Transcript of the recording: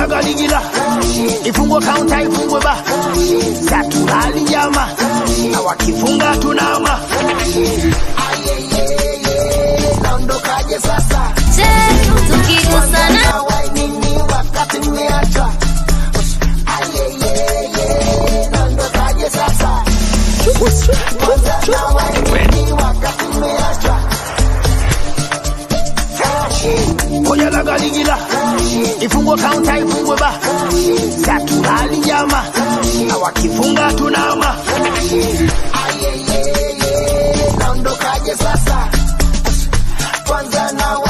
galigila ifungwe counter ifungwe ba satulali jama na wakifunga tunama naondokaje sasa tukigusana nini wakati nimeacha naondokaje sasa nini wakati nimeacha Oya la galigila ifungwe counter ifungwe ba satulali jama na wakifunga tunama naondokaje sasa kwanza na